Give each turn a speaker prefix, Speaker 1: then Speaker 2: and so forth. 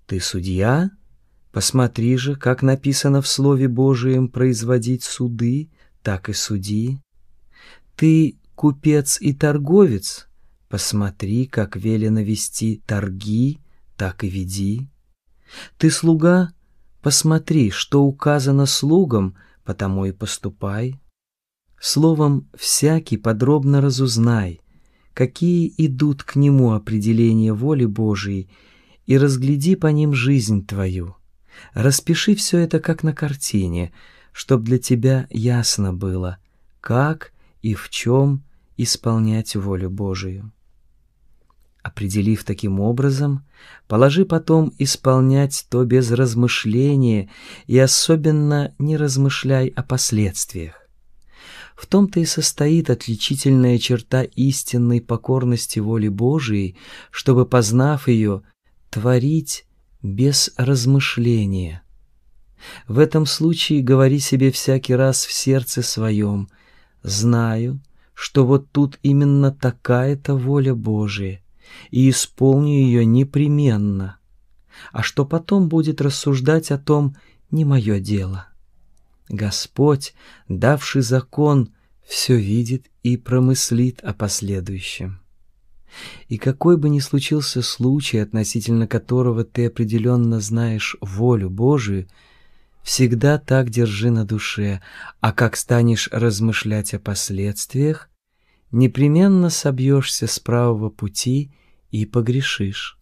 Speaker 1: Ты судья? Посмотри же, как написано в Слове Божием производить суды, так и суди. Ты купец и торговец? Посмотри, как велено вести торги, так и веди. Ты слуга? Посмотри, что указано слугам, потому и поступай. Словом, всякий подробно разузнай, какие идут к нему определения воли Божией, и разгляди по ним жизнь твою. Распиши все это как на картине, чтоб для тебя ясно было, как и в чем исполнять волю Божию. Определив таким образом, положи потом исполнять то без размышления и особенно не размышляй о последствиях. В том-то и состоит отличительная черта истинной покорности воле Божией, чтобы, познав ее, творить без размышления. В этом случае говори себе всякий раз в сердце своем: «Знаю, что вот тут именно такая-то воля Божия, и исполню ее непременно, а что потом будет рассуждать о том, не мое дело». Господь, давший закон, все видит и промыслит о последующем. И какой бы ни случился случай, относительно которого ты определенно знаешь волю Божию, всегда так держи на душе, а как станешь размышлять о последствиях, непременно собьешься с правого пути и погрешишь.